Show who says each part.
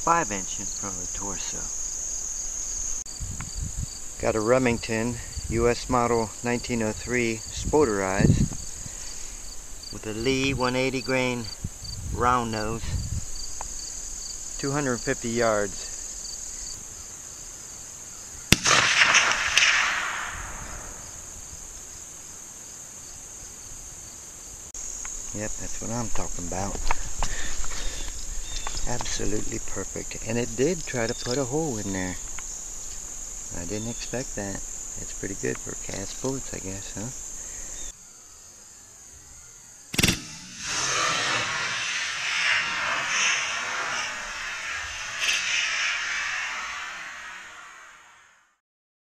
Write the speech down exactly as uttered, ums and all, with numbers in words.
Speaker 1: five inch in front of the torso. Got a Remington U S Model nineteen oh three spoterized with a Lee one eighty grain round nose, two hundred fifty yards. Yep, that's what I'm talking about. Absolutely perfect. And it did try to put a hole in there. I didn't expect that. That's pretty good for cast bullets, I guess, huh?